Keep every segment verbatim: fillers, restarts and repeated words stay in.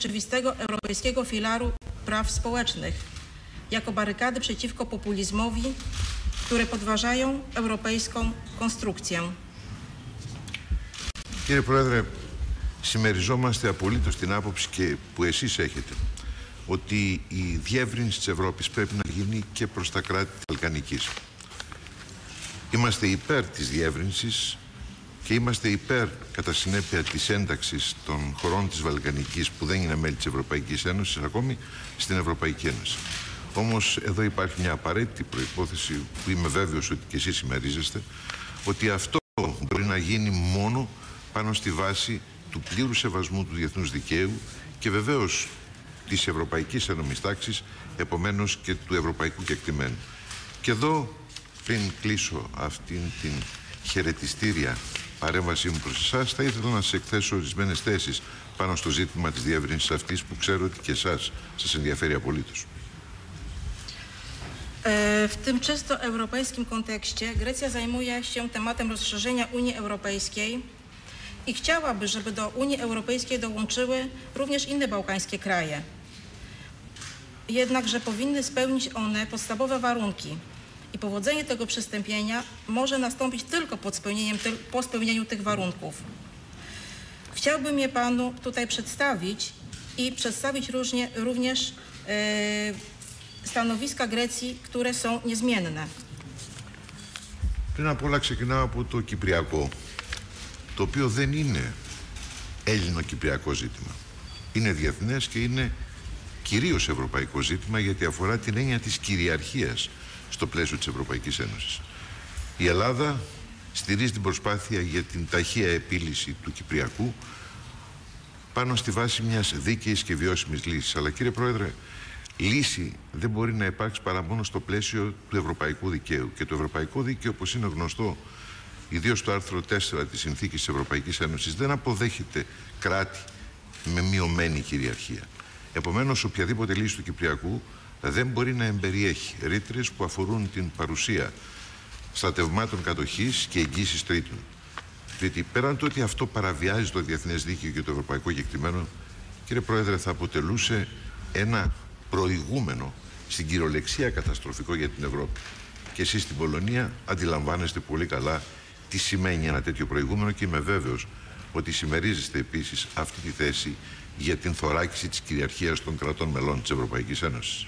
rzeczywistego europejskiego filaru praw społecznych, jako barykady przeciwko populizmowi, które podważają europejską konstrukcję. Κύριε Πρόεδρε, συμμεριζόμαστε απολύτως την άποψη και που εσείς έχετε ότι η διεύρυνση της Ευρώπης πρέπει να γίνει και προς τα κράτη της Βαλκανικής. Είμαστε υπέρ της διεύρυνσης και είμαστε υπέρ κατά συνέπεια της ένταξης των χωρών της Βαλκανικής που δεν είναι μέλη της Ευρωπαϊκής Ένωσης ακόμη στην Ευρωπαϊκή Ένωση. Όμως εδώ υπάρχει μια απαραίτητη προϋπόθεση που είμαι βέβαιος ότι και εσείς συμμερίζεστε, ότι αυτό μπορεί να γίνει μόνο πάνω στη βάση του πλήρου σεβασμού του διεθνούς δικαίου και βεβαίως της Ευρωπαϊκής Ένωμης Τάξης, επομένως και του ευρωπαϊκού κεκτημένου. Και εδώ, πριν κλείσω αυτήν την χαιρετιστήρια παρέμβασή μου προς εσάς, θα ήθελα να σας εκθέσω ορισμένες θέσεις πάνω στο ζήτημα της διεύρυνσης αυτής που ξέρω ότι και εσάς σας ενδιαφέρει απολύτως. W tym czysto europejskim kontekście Grecja zajmuje się tematem rozszerzenia Unii Europejskiej i chciałaby, żeby do Unii Europejskiej dołączyły również inne bałkańskie kraje. Jednakże powinny spełnić one podstawowe warunki i powodzenie tego przystąpienia może nastąpić tylko pod spełnieniem, po spełnieniu tych warunków. Chciałbym je panu tutaj przedstawić i przedstawić różnie, również yy, stanowiska Grecji, które są niezmienne. Πριν απ' όλα ξεκινάω από το Κυπριακό, το οποίο δεν είναι Έλληνο-Κυπριακό ζήτημα. Είναι διεθνές και είναι κυρίως ευρωπαϊκό ζήτημα γιατί αφορά την έννοια της κυριαρχίας στο πλαίσιο της Ευρωπαϊκής Ένωσης. Η Ελλάδα στηρίζει την προσπάθεια για την ταχεία επίλυση του Κυπριακού πάνω στη βάση μιας δίκαιης και βιώσιμης λύσης. Αλλά κύριε Πρόεδρε, λύση δεν μπορεί να υπάρξει παρά μόνο στο πλαίσιο του ευρωπαϊκού δικαίου. Και το ευρωπαϊκό δίκαιο, όπως είναι γνωστό, ιδίως το άρθρο τέσσερα της Συνθήκης της Ευρωπαϊκής Ένωσης, δεν αποδέχεται κράτη με μειωμένη κυριαρχία. Επομένως, οποιαδήποτε λύση του Κυπριακού δεν μπορεί να εμπεριέχει ρήτρες που αφορούν την παρουσία στρατευμάτων κατοχής και εγγύησης τρίτων. Διότι πέραν το ότι αυτό παραβιάζει το διεθνές δίκαιο και το ευρωπαϊκό κεκτημένο, κύριε Πρόεδρε, θα αποτελούσε ένα προηγούμενο στην κυριολεξία καταστροφικό για την Ευρώπη. Και εσείς στην Πολωνία αντιλαμβάνεστε πολύ καλά τι σημαίνει ένα τέτοιο προηγούμενο και είμαι βέβαιος ότι συμμερίζεστε επίσης αυτή τη θέση για την θωράκιση της κυριαρχίας των κρατών μελών της Ευρωπαϊκής Ένωσης.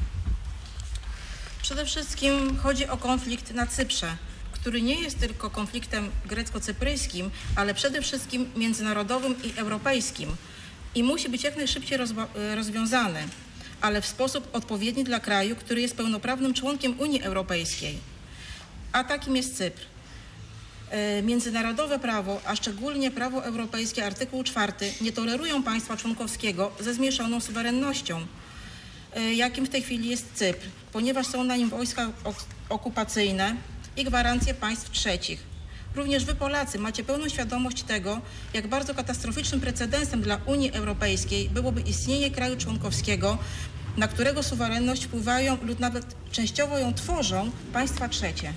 Przede wszystkim chodzi o konflikt na Cyprze, który nie jest tylko konfliktem grecko-cypryjskim, ale przede wszystkim międzynarodowym i europejskim i musi być jak najszybciej rozwiązany, ale w sposób odpowiedni dla kraju, który jest pełnoprawnym członkiem Unii Europejskiej, a takim jest Cypr. Międzynarodowe prawo, a szczególnie prawo europejskie, artykuł czwarty, nie tolerują państwa członkowskiego ze zmieszaną suwerennością, jakim w tej chwili jest Cypr, ponieważ są na nim wojska okupacyjne i gwarancje państw trzecich. Również wy, Polacy, macie pełną świadomość tego, jak bardzo katastroficznym precedensem dla Unii Europejskiej byłoby istnienie kraju członkowskiego, na którego suwerenność wpływają lub nawet częściowo ją tworzą państwa trzecie.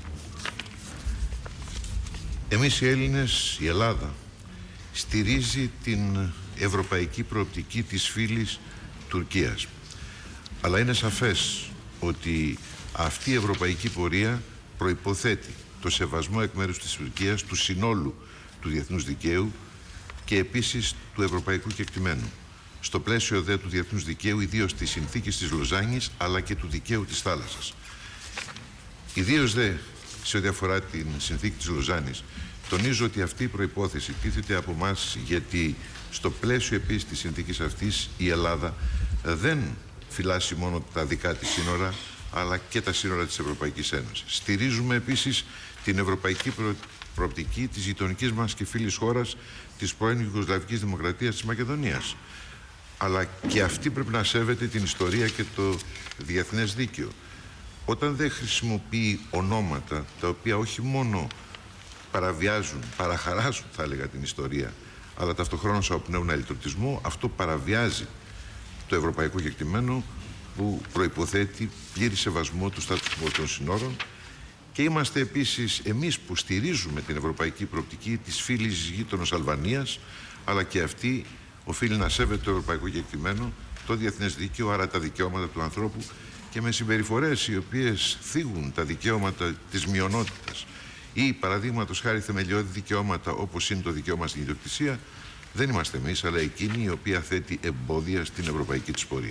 Εμείς οι Έλληνες, η Ελλάδα, στηρίζει την ευρωπαϊκή προοπτική της φίλης Τουρκίας. Αλλά είναι σαφές ότι αυτή η ευρωπαϊκή πορεία προϋποθέτει το σεβασμό εκ μέρους της Τουρκίας του συνόλου του διεθνούς δικαίου και επίσης του ευρωπαϊκού κεκτημένου. Στο πλαίσιο δε του διεθνούς δικαίου, ιδίως της συνθήκης της Λοζάνης, αλλά και του δικαίου της θάλασσας. Ιδίως δε σε ό,τι αφορά την συνθήκη της Λοζάνης, τονίζω ότι αυτή η προϋπόθεση τίθεται από εμάς γιατί στο πλαίσιο επίσης της συνθήκης αυτής η Ελλάδα δεν φυλάσσει μόνο τα δικά της σύνορα, αλλά και τα σύνορα της Ευρωπαϊκής Ένωσης. Στηρίζουμε επίσης την ευρωπαϊκή προ... προοπτική της γειτονικής μας και φίλης χώρας της πρώην Ιουγκοσλαβικής Δημοκρατίας της Μακεδονίας. Αλλά και αυτή πρέπει να σέβεται την ιστορία και το διεθνές δίκαιο. Όταν δεν χρησιμοποιεί ονόματα τα οποία όχι μόνο παραβιάζουν, παραχαράζουν θα έλεγα την ιστορία, αλλά ταυτοχρόνως αποπνέουν αλυτρωτισμό, αυτό παραβιάζει το ευρωπαϊκό κεκτημένο που προϋποθέτει πλήρη σεβασμό του στάτου των συνόρων και είμαστε επίσης εμείς που στηρίζουμε την ευρωπαϊκή προοπτική της φίλης γείτονος Αλβανίας, αλλά και αυτή οφείλει να σέβεται το ευρωπαϊκό κεκτημένο, το διεθνές δίκαιο, άρα τα δικαιώματα του ανθρώπου, και με συμπεριφορές οι οποίες θίγουν τα δικαιώματα της μειονότητας ή, παραδείγματος χάρη, θεμελιώδη δικαιώματα όπως είναι το δικαίωμα στην ιδιοκτησία, δεν είμαστε εμείς, αλλά εκείνη η οποία θέτει εμπόδια στην ευρωπαϊκή της πορεία.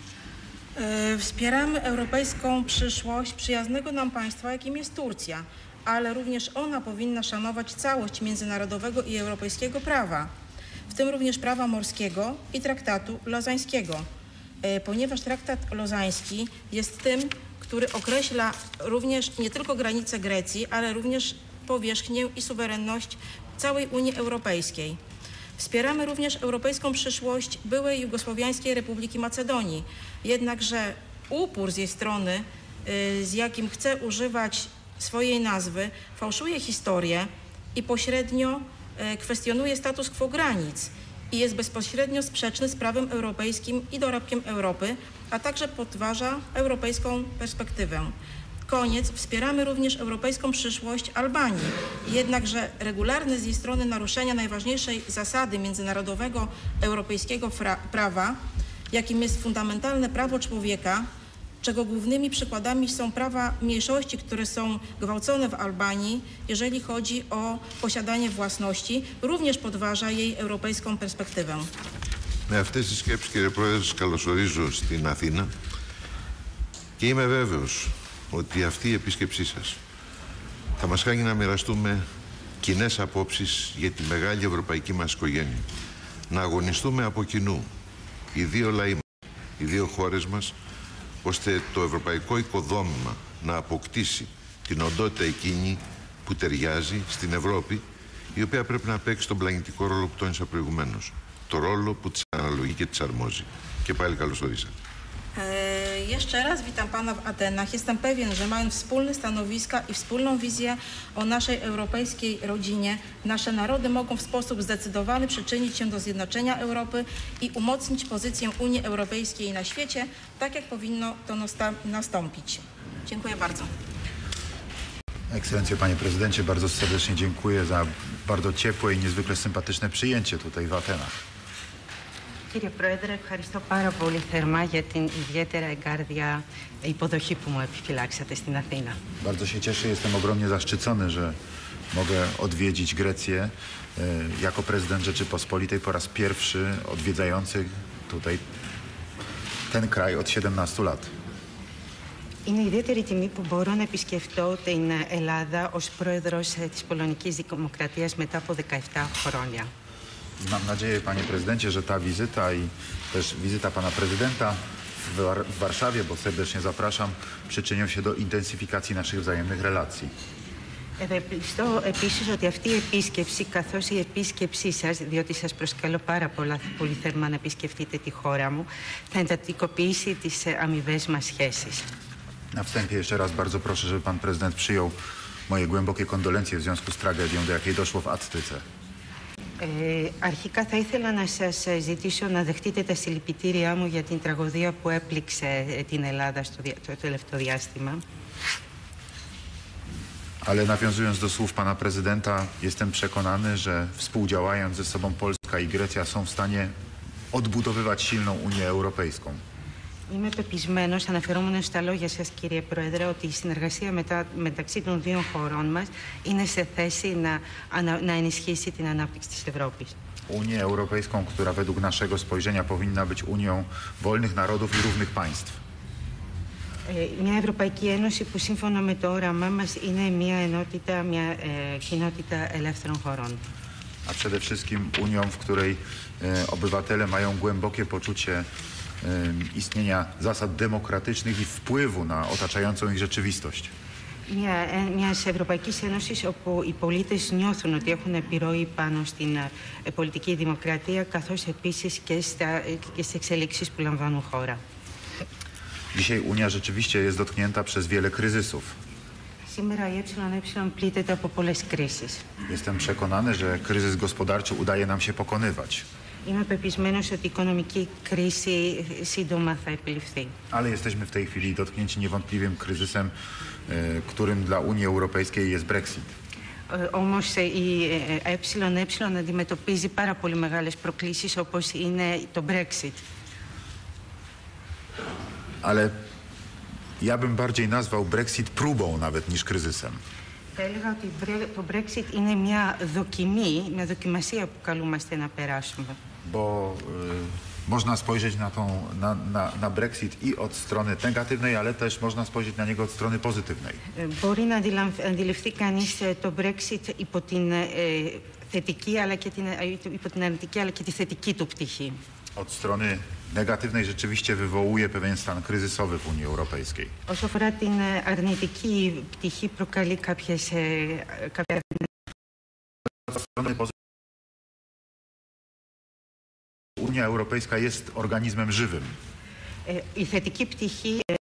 Wspieramy europejską przyszłość przyjaznego nam państwa, jakim jest Turcja, ale również ona powinna szanować całość międzynarodowego i europejskiego prawa, w tym również prawa morskiego i traktatu lozańskiego, ponieważ traktat lozański jest tym, który określa również nie tylko granice Grecji, ale również powierzchnię i suwerenność całej Unii Europejskiej. Wspieramy również europejską przyszłość byłej Jugosłowiańskiej Republiki Macedonii. Jednakże upór z jej strony, z jakim chce używać swojej nazwy, fałszuje historię i pośrednio kwestionuje status quo granic i jest bezpośrednio sprzeczny z prawem europejskim i dorobkiem Europy, a także podważa europejską perspektywę. Koniec. Wspieramy również europejską przyszłość Albanii. Jednakże regularne z jej strony naruszenia najważniejszej zasady międzynarodowego europejskiego prawa, jakim jest fundamentalne prawo człowieka, czego głównymi przykładami są prawa mniejszości, które są gwałcone w Albanii, jeżeli chodzi o posiadanie własności, również podważa jej europejską perspektywę. Με αυτές τις σκέψεις, κύριε Πρόεδρε, σας καλωσορίζω στην Αθήνα και είμαι βέβαιος ότι αυτή η επίσκεψή σας θα μας κάνει να μοιραστούμε κοινές απόψεις για τη μεγάλη ευρωπαϊκή μας οικογένεια. Να αγωνιστούμε από κοινού οι δύο λαοί μας, οι δύο χώρες μας, ώστε το ευρωπαϊκό οικοδόμημα να αποκτήσει την οντότητα εκείνη που ταιριάζει στην Ευρώπη, η οποία πρέπει να παίξει τον πλανητικό ρόλο που τόνισα προηγουμένως. Το ρόλο που της αναλογεί και της αρμόζει. Και πάλι καλώς ορίσατε. E, jeszcze raz witam Pana w Atenach. Jestem pewien, że mając wspólne stanowiska i wspólną wizję o naszej europejskiej rodzinie, nasze narody mogą w sposób zdecydowany przyczynić się do zjednoczenia Europy i umocnić pozycję Unii Europejskiej na świecie, tak jak powinno to nastąpić. Dziękuję bardzo. Ekscelencjo, Panie Prezydencie, bardzo serdecznie dziękuję za bardzo ciepłe i niezwykle sympatyczne przyjęcie tutaj w Atenach. Κύριε Πρόεδρε, ευχαριστώ πάρα πολύ θερμά για την ιδιαίτερα εγκάρδια υποδοχή που μου επιφυλάξατε στην Αθήνα. Bardzo się cieszę, jestem ogromnie zaszczycony, że mogę odwiedzić Grecję e, jako prezydent Rzeczypospolitej po raz pierwszy odwiedzający tutaj ten kraj od siedemnastu lat. Είναι ιδιαίτερη τιμή που μπορώ να επισκεφτώ την Ελλάδα ως πρόεδρος της Πολωνικής Δημοκρατίας μετά από δεκαεπτά χρόνια. Mam nadzieję, Panie Prezydencie, że ta wizyta i też wizyta Pana Prezydenta w, War w Warszawie, bo serdecznie zapraszam, przyczynią się do intensyfikacji naszych wzajemnych relacji. Ευελπιστώ επίσης ότι αυτή η επίσκεψη, καθώς η επίσκεψή σας, διότι σας προσκαλώ πάρα πολλά, πολύ θερμά να επισκεφτείτε τη χώρα μου, θα εντατικοποιήσει τις αμοιβές μας σχέσεις. Na wstępie jeszcze raz bardzo proszę, żeby Pan Prezydent przyjął moje głębokie kondolencje w związku z tragedią, do jakiej doszło w Attyce. Ε, αρχικά θα ήθελα να σας ζητήσω να δεχτείτε τα συλληπιτήριά μου για την τραγωδία που έπληξε την Ελλάδα στο, δια... το τελευταίο διάστημα. Ale nawiązując do słów Pana Prezydenta, jestem przekonany, że współdziałając ze sobą Polska i Grecja są w stanie odbudowywać silną Unię Europejską. Είμαι πεπισμένος, αναφερόμενος στα λόγια σας, κύριε Πρόεδρε, ότι η συνεργασία μετα... μεταξύ των δύο χωρών μας είναι σε θέση να, ανα... να ενισχύσει την ανάπτυξη της Ευρώπης. Unię Europejską, która według naszego spojrzenia powinna być Unią wolnych narodów i równych państw. Ε, μια Ευρωπαϊκή Ένωση που σύμφωνα με το όραμά μας είναι μια ενότητα, μια ε, κοινότητα ελεύθερων χωρών. A przede wszystkim Unią, w której e, obywatele mają głębokie poczucie istnienia zasad demokratycznych i wpływu na otaczającą ich rzeczywistość. Μια, μιας Ευρωπαϊκής Ένωσης όπου οι πολίτες νιώθουν ότι έχουν επιρροή πάνω στην ε, πολιτική δημοκρατία, καθώς επίσης και, στα, και στις εξελίξεις που λαμβάνουν χώρα. Dzisiaj Unia rzeczywiście jest dotknięta przez wiele kryzysów. Σήμερα η ΕΕ πλήττεται από πολλές κρίσεις. Jestem przekonany, że kryzys gospodarczy udaje nam się pokonywać. Είμαι πεπισμένος ότι η οικονομική κρίση σύντομα θα επιληφθεί. Ale jesteśmy w tej chwili dotknięci niewątpliwym kryzysem, którym dla Unii Europejskiej jest Brexit. Ε, όμως η ΕΕ αντιμετωπίζει πάρα πολύ μεγάλες προκλήσεις όπως είναι το Brexit. Ale ja bym bardziej nazwał Brexit próbą nawet niż kryzysem. Θα έλεγα ότι το Brexit είναι μια δοκιμή, μια δοκιμασία που καλούμαστε να περάσουμε. Bo y, można spojrzeć na, tą, na, na, na Brexit i od strony negatywnej, ale też można spojrzeć na niego od strony pozytywnej. Μπορεί να αντιληφθεί κανείς το Brexit υπό την ε, θετική, αλλά και την, υπό την αρνητική, αλλά και τη θετική του πτυχή. Od strony negatywnej rzeczywiście wywołuje pewien stan kryzysowy w Unii Europejskiej. Όσο αφορά την αρνητική πτυχή, προκαλεί κάποιες, ε, κάποια... Od strony pozytywnej Unia Europejska jest organizmem żywym. Ε, η θετική πτυχή ε,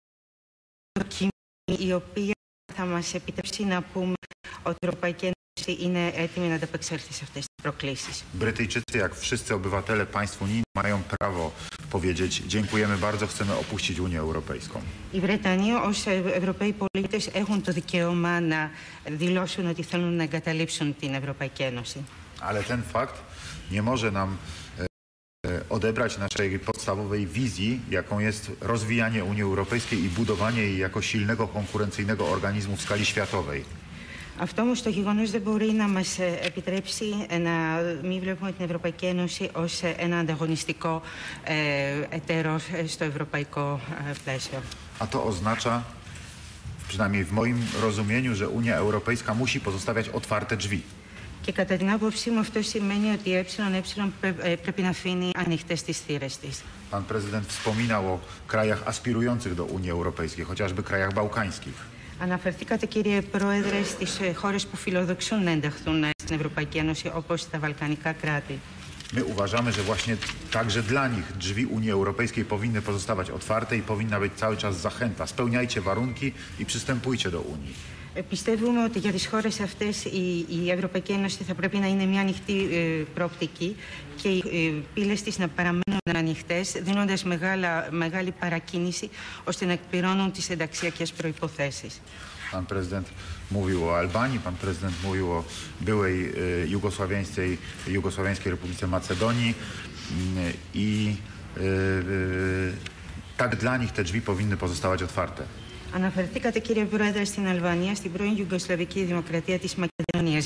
η οποία θα μας επιτρέψει να πούμε ότι η Ευρωπαϊκή Ένωση είναι έτοιμη να ανταπεξέλθει σε αυτές τις προκλήσεις. Brytyjczycy, jak wszyscy obywatele państw unijnych, mają prawo powiedzieć: dziękujemy bardzo, chcemy opuścić Unię Europejską. Οι Βρετανοί ως Ευρωπαίοι πολίτες έχουν το δικαίωμα να δηλώσουν ότι θέλουν να εγκαταλείψουν την Ευρωπαϊκή Ένωση. Ale ten fakt nie może nam odebrać naszej podstawowej wizji, jaką jest rozwijanie Unii Europejskiej i budowanie jej jako silnego, konkurencyjnego organizmu w skali światowej. Αυτό όμως το γεγονός δεν μπορεί να μας επιτρέψει να μην βλέπουμε την Ευρωπαϊκή Ένωση ως ένα ανταγωνιστικό ε, εταίρο στο ευρωπαϊκό ε, πλαίσιο. A to oznacza, przynajmniej w moim rozumieniu, że Unia Europejska musi pozostawiać otwarte drzwi. Και κατά την άποψή μου αυτό σημαίνει ότι η ΕΕ πρέπει να αφήνει ανοιχτές τις θύρες της. Pan prezydent wspominał o krajach aspirujących do Unii Europejskiej, chociażby krajach bałkańskich. Αναφερθήκατε, κύριε Πρόεδρε, στις χώρες που φιλοδοξούν να ενταχθούν στην Ευρωπαϊκή Ένωση, όπως τα βαλκανικά κράτη. My uważamy, że właśnie także dla nich drzwi Unii Europejskiej powinny pozostawać otwarte i powinna być cały czas zachęta. Spełniajcie warunki i przystępujcie do Unii. Πιστεύουμε ότι για τις χώρες αυτές η, η Ευρωπαϊκή Ένωση θα πρέπει να είναι μια ανοιχτή ε, προοπτική και οι ε, πύλες της να παραμένουν ανοιχτές, δίνοντας μεγάλα, μεγάλη παρακίνηση ώστε να εκπληρώνουν τις ενταξιακές προϋποθέσεις. Pan prezydent mówił o Albanii, pan prezydent mówił o byłej y, jugosławiańskiej, Jugosławiańskiej Republice Macedonii y, i y, y, tak dla nich te drzwi powinny pozostawać otwarte. Αναφερθήκατε, κύριε Πρόεδρε, στην Αλβανία, στην πρώην Ιουγκοσλαβική Δημοκρατία της Μακεδονίας.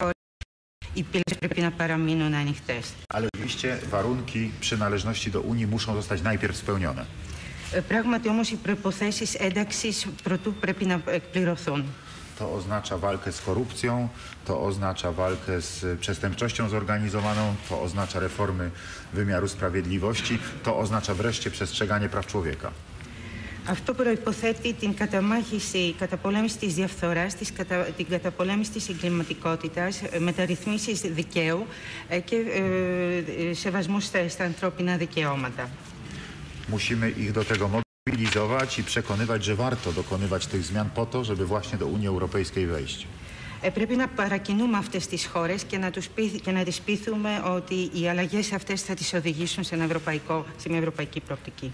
Οι πύλες πρέπει να παραμείνουν ανοιχτές. Ale oczywiście warunki przynależności do Unii muszą zostać najpierw spełnione. Πράγματι όμως οι προϋποθέσεις ένταξης προτού πρέπει να εκπληρωθούν. To oznacza walkę z korupcją, to oznacza walkę z przestępczością zorganizowaną, to oznacza reformy wymiaru sprawiedliwości, to oznacza wreszcie przestrzeganie praw człowieka. Αυτό προϋποθέτει την καταμάχηση, καταπολέμηση της διαφθοράς, της κατα... την καταπολέμηση της εγκληματικότητας, μεταρρυθμίσεις δικαίου και ε, σεβασμού στα, στα ανθρώπινα δικαιώματα. Musimy ich do tego mobilizować i przekonywać, że warto dokonywać tych zmian po to, żeby właśnie do Unii Europejskiej wejść. Ε, πρέπει να παρακινούμε αυτές τις χώρες και να, τους πείθ, και να τις πείθουμε ότι οι αλλαγές αυτές θα τις οδηγήσουν σε, ένα ευρωπαϊκό, σε μια ευρωπαϊκή προοπτική.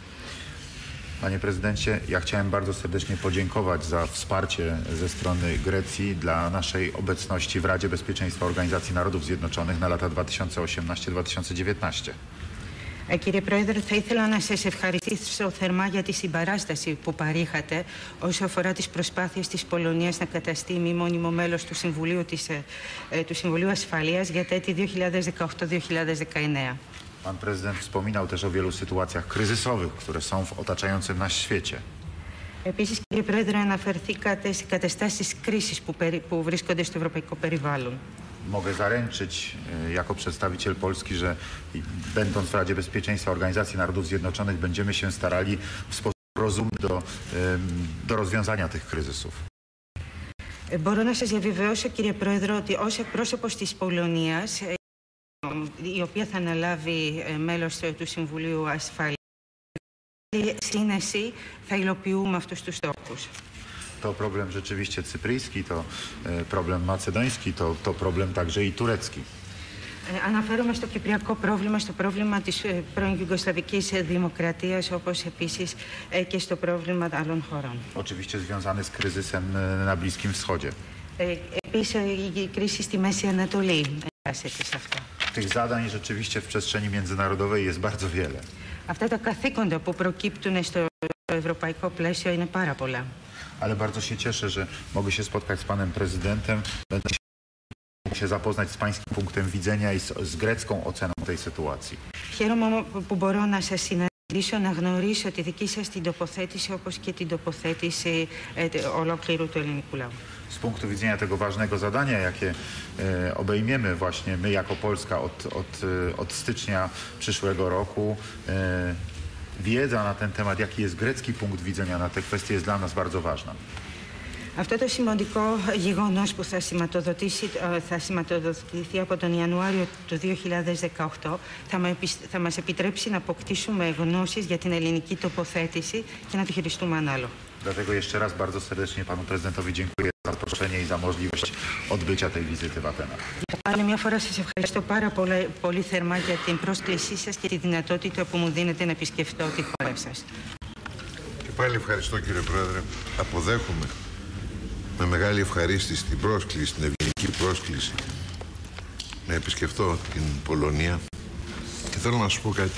Panie prezydencie, ja chciałem bardzo serdecznie podziękować za wsparcie ze strony Grecji dla naszej obecności w Radzie Bezpieczeństwa Organizacji Narodów Zjednoczonych na lata dwa tysiące osiemnaście do dwa tysiące dziewiętnaście. Ε, κύριε Πρόεδρε, θα ήθελα να σας ευχαριστήσω θερμά για τη συμπαράσταση που παρήχατε όσο αφορά τις προσπάθειες της Πολωνίας να καταστεί μη μόνιμο μέλος του Συμβουλίου, της, ε, του Συμβουλίου Ασφαλείας για τα έτη δύο χιλιάδες δεκαοκτώ δύο χιλιάδες δεκαεννέα. Pan prezydent wspominał też o wielu sytuacjach kryzysowych, które są w otaczającym nas świecie. Επίσης, κύριε Πρόεδρε, αναφερθήκατε σε καταστάσεις κρίσης που, περι, που βρίσκονται στο ευρωπαϊκό περιβάλλον. Mogę zaręczyć jako przedstawiciel Polski, że będąc w Radzie Bezpieczeństwa Organizacji Narodów Zjednoczonych będziemy się starali w sposób rozumny do, do rozwiązania tych kryzysów. Μπορώ να σας διαβεβαιώσω, κύριε Πρόεδρο, ότι ως εκπρόσωπος της Πολωνίας, η οποία θα αναλάβει μέλος του Συμβουλίου Ασφαλείας, σύνεση θα υλοποιούμε αυτούς τους στόχους. To problem rzeczywiście cypryjski, to problem macedoński, to, to problem także i turecki. Αναφέρομαι στο κυπριακό πρόβλημα, στο πρόβλημα της πρώην Ιουγκοσλαβικής Δημοκρατίας, όπως επίσης και στο πρόβλημα άλλων χωρών. Oczywiście związany z kryzysem na Bliskim Wschodzie. Ε, επίσης, η κρίση στη Μέση Ανατολή εντάσσεται σε αυτό. Tych zadań rzeczywiście w przestrzeni międzynarodowej jest bardzo wiele. Αυτά τα καθήκοντα που προκύπτουν στο ευρωπαϊκό πλαίσιο είναι πάρα πολλά. Ale bardzo się cieszę, że mogę się spotkać z panem prezydentem, będę się zapoznać z pańskim punktem widzenia i z, z grecką oceną tej sytuacji. Χαίρομαι που μπορώ να σας συναντήσω, να γνωρίσω τη δική σας την τοποθέτηση, όπως και την τοποθέτηση ε, ολόκληρου του ελληνικού λαού. Z punktu widzenia tego ważnego zadania, jakie e, obejmiemy właśnie my jako Polska od, od, od stycznia przyszłego roku, e, wiedza na ten temat, jaki jest grecki punkt widzenia na te kwestie, jest dla nas bardzo ważna. Αυτό το σημαντικό γεγονός που θα σηματοδοτήσει, θα σηματοδοτηθεί από τον Ιανουάριο του δύο χιλιάδες δεκαοκτώ θα, με, θα μας επιτρέψει να αποκτήσουμε γνώσεις για την ελληνική τοποθέτηση και να τη χειριστούμε ανάλογα. Dlatego jeszcze raz bardzo serdecznie panu prezydentowi dziękuję za zaproszenie i za możliwość odbycia tej wizyty w Atenach. Άλλη μια φορά σας ευχαριστώ πάρα πολύ, πολύ θερμά για την πρόσκλησή σας και τη δυνατότητα που μου δίνετε να επισκεφτώ τη χώρα σας. Και πάλι ευχαριστώ κύριε Πρόεδρε. Αποδέχομαι με μεγάλη ευχαρίστηση την πρόσκληση, την ευγενική πρόσκληση να επισκεφτώ την Πολωνία και θέλω να σας πω κάτι.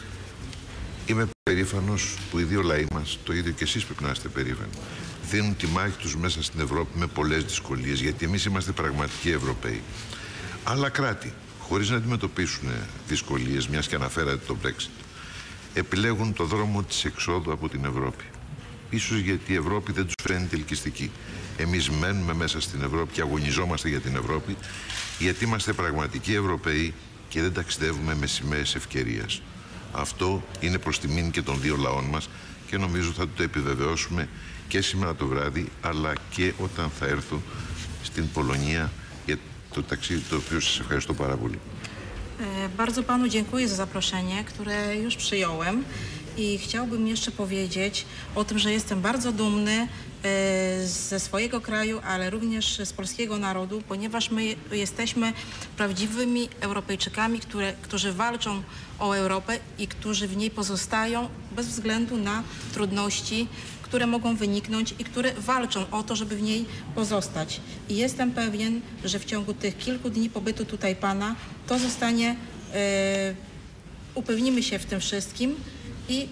Είμαι περήφανος που οι δύο λαοί μας, το ίδιο και εσείς πρέπει να είστε περήφανοι, δίνουν τη μάχη τους μέσα στην Ευρώπη με πολλές δυσκολίες, γιατί εμείς είμαστε πραγματικοί Ευρωπαίοι. Άλλα κράτη, χωρίς να αντιμετωπίσουν δυσκολίες, μιας και αναφέρατε το Brexit, επιλέγουν το δρόμο της εξόδου από την Ευρώπη. Ίσως γιατί η Ευρώπη δεν τους φαίνεται ελκυστική. Εμείς μένουμε μέσα στην Ευρώπη και αγωνιζόμαστε για την Ευρώπη, γιατί είμαστε πραγματικοί Ευρωπαίοι και δεν ταξιδεύουμε με σημαίες ευκαιρίας. Αυτό είναι προς τιμήν και των δύο λαών μας και νομίζω θα το επιβεβαιώσουμε και σήμερα το βράδυ, αλλά και όταν θα έρθω στην Πολωνία για το ταξίδι, το οποίο σας ευχαριστώ πάρα πολύ. E, Bardzo panu dziękuję za zaproszenie, które już przyjąłem i chciałbym jeszcze powiedzieć o tym, że jestem bardzo dumny e, ze swojego kraju, ale również z polskiego narodu, ponieważ my jesteśmy prawdziwymi Europejczykami, które, którzy walczą o Europę i którzy w niej pozostają bez względu na trudności, które mogą wyniknąć i które walczą o to, żeby w niej pozostać. I jestem pewien, że w ciągu tych kilku dni pobytu tutaj pana to zostanie, e, upewnimy się w tym wszystkim i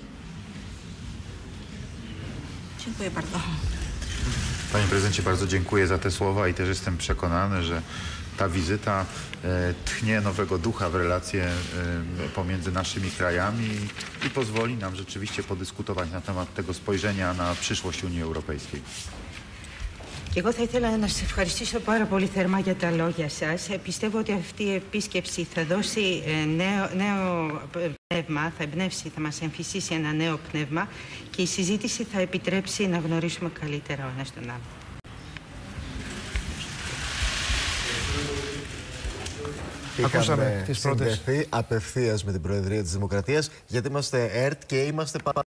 dziękuję bardzo. Panie prezydencie, bardzo dziękuję za te słowa i też jestem przekonany, że ta wizyta e, tchnie nowego ducha w relacje e, pomiędzy naszymi krajami i, i pozwoli nam rzeczywiście podyskutować na temat tego spojrzenia na przyszłość Unii Europejskiej. Και εγώ θα ήθελα να σας ευχαριστήσω πάρα πολύ θερμά για τα λόγια σας. Πιστεύω ότι αυτή η επίσκεψη θα δώσει νέο, νέο πνεύμα, θα εμπνεύσει, θα μας εμφυσίσει ένα νέο πνεύμα και η συζήτηση θα επιτρέψει να γνωρίσουμε καλύτερα ο ένας τον άλλον. Ακούσαμε τις πρώτες. Συνδεθεί απευθείας με την Προεδρία της Δημοκρατίας, γιατί είμαστε ΕΡΤ και είμαστε